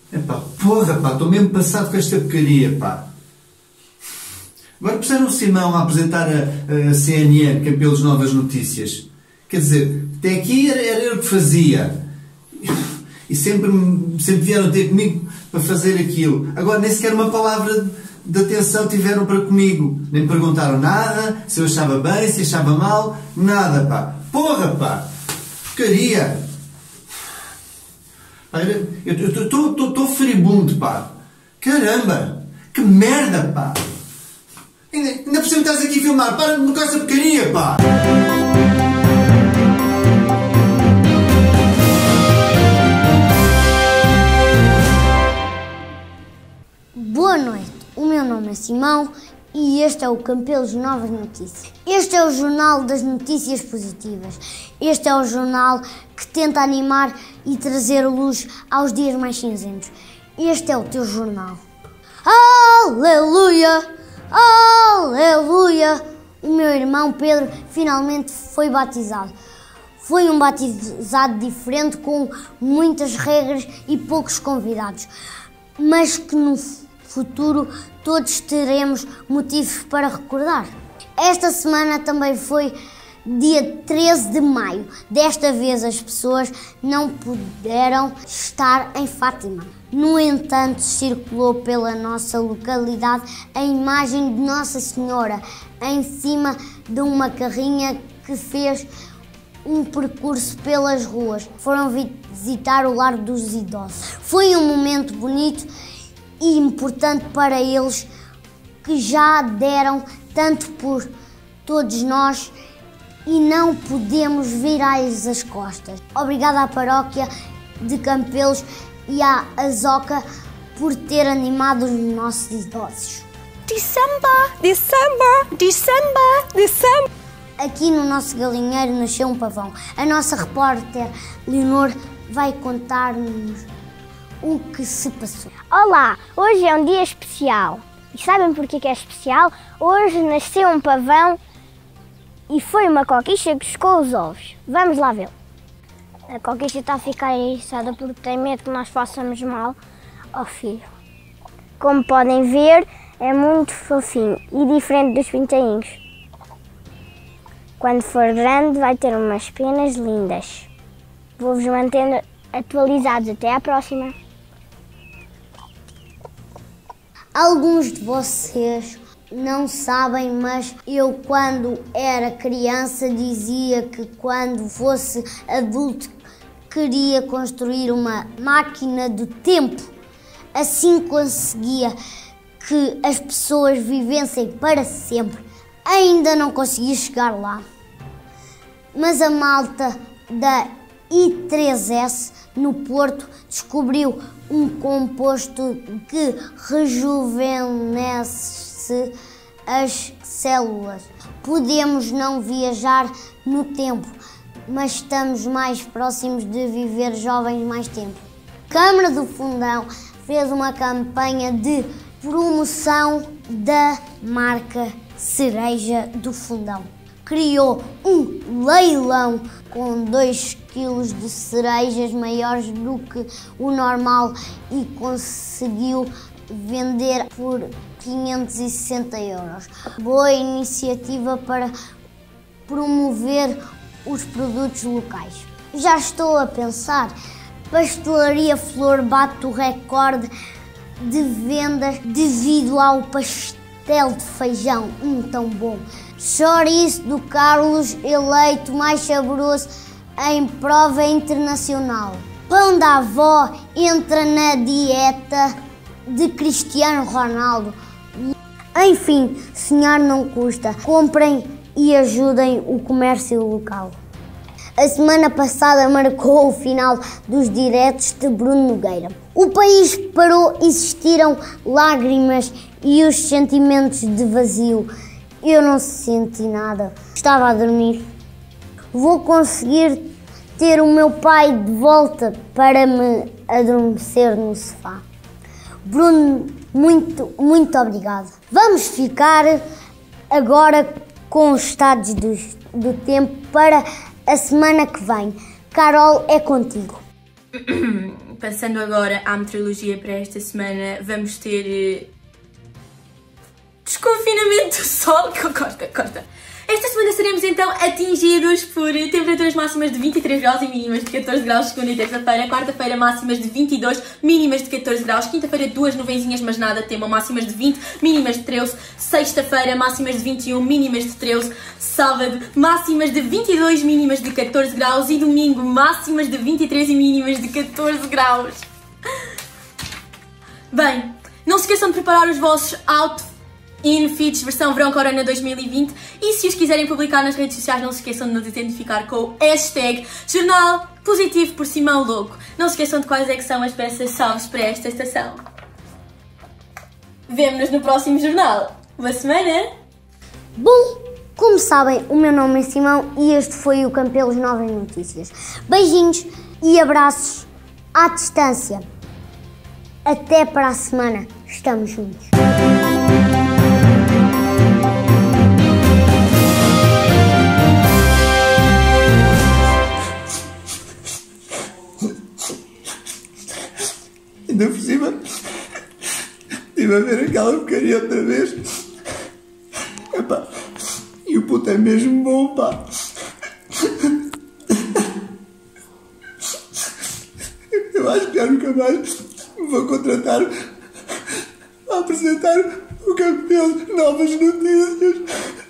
Epá, porra, pá, estou mesmo passado com esta porcaria, pá. Agora puseram o Simão a apresentar a CNN, que é pelas novas notícias. Quer dizer, até aqui era eu que fazia. E sempre vieram ter comigo para fazer aquilo. Agora nem sequer uma palavra de atenção tiveram para comigo. Nem me perguntaram nada, se eu achava bem, se achava mal, nada, pá. Porra, pá. Porcaria. Eu estou furibundo, pá. Caramba. Que merda, pá. Ainda por cima estás aqui a filmar. Para-me com essa porcaria, pá. Boa noite, o meu nome é Simão e este é o Campelos Novas Notícias. Este é o jornal das notícias positivas. Este é o jornal que tenta animar e trazer luz aos dias mais cinzentos. Este é o teu jornal. Aleluia! Aleluia! O meu irmão Pedro finalmente foi batizado. Foi um batizado diferente, com muitas regras e poucos convidados, mas que no futuro todos teremos motivos para recordar. Esta semana também foi dia 13 de maio. Desta vez as pessoas não puderam estar em Fátima. No entanto, circulou pela nossa localidade a imagem de Nossa Senhora em cima de uma carrinha que fez um percurso pelas ruas. Foram visitar o Lar dos Idosos. Foi um momento bonito e importante para eles, que já deram tanto por todos nós e não podemos virar-lhes as costas. Obrigada à paróquia de Campelos e à Azoca por ter animado os nossos idosos. December. Aqui no nosso galinheiro nasceu um pavão. A nossa repórter Leonor vai contar-nos o que se passou. Olá, hoje é um dia especial. E sabem porquê que é especial? Hoje nasceu um pavão e foi uma coquicha que buscou os ovos. Vamos lá vê-lo. A coquicha está a ficar eriçada porque tem medo que nós façamos mal ao filho. Como podem ver, é muito fofinho e diferente dos pintainhos. Quando for grande vai ter umas penas lindas. Vou-vos mantendo atualizados. Até à próxima. Alguns de vocês não sabem, mas eu, quando era criança, dizia que quando fosse adulto queria construir uma máquina do tempo. Assim conseguia que as pessoas vivessem para sempre. Ainda não consegui chegar lá, mas a malta da I3S no Porto descobriu um composto que rejuvenesce as células. Podemos não viajar no tempo, mas estamos mais próximos de viver jovens mais tempo. A Câmara do Fundão fez uma campanha de promoção da marca Cereja do Fundão. Criou um leilão com 2 kg de cerejas maiores do que o normal e conseguiu vender por 560 €. Boa iniciativa para promover os produtos locais. Já estou a pensar, Pastelaria Flor bate o recorde de vendas devido ao pastel de feijão, tão bom. Chouriço do Carlos eleito mais saboroso em prova internacional. Pão da avó entra na dieta de Cristiano Ronaldo. Enfim, sonhar não custa. Comprem e ajudem o comércio local. A semana passada marcou o final dos diretos de Bruno Nogueira. O país parou, existiram lágrimas e os sentimentos de vazio. Eu não senti nada, estava a dormir. Vou conseguir ter o meu pai de volta para me adormecer no sofá. Bruno, muito obrigado. Vamos ficar agora com os estados do tempo para a semana que vem. Carol, é contigo. Passando agora à meteorologia para esta semana, vamos ter desconfinamento do sol. Corta. Esta semana seremos então atingidos por temperaturas máximas de 23 graus e mínimas de 14 graus segunda e terça-feira. Quarta-feira máximas de 22, mínimas de 14 graus. Quinta-feira 2 nuvenzinhas, mas nada tema, máximas de 20, mínimas de 13. Sexta-feira máximas de 21, mínimas de 13. Sábado máximas de 22, mínimas de 14 graus. E domingo máximas de 23 e mínimas de 14 graus. Bem, não se esqueçam de preparar os vossos outfits versão verão corona 2020 e se os quiserem publicar nas redes sociais não se esqueçam de nos identificar com o hashtag Jornal Positivo por Simão Louco. Não se esqueçam de quais é que são as peças-chave para esta estação. Vemo-nos no próximo jornal. Boa semana! Bom, como sabem, o meu nome é Simão e este foi o Campelos Novas Notícias. Beijinhos e abraços à distância. Até para a semana. Estamos juntos. Ainda por cima, estive a ver aquela porcaria outra vez. Epá, e o puto é mesmo bom, pá. Eu acho que já nunca mais me vou contratar a apresentar o Campeões Novas Notícias.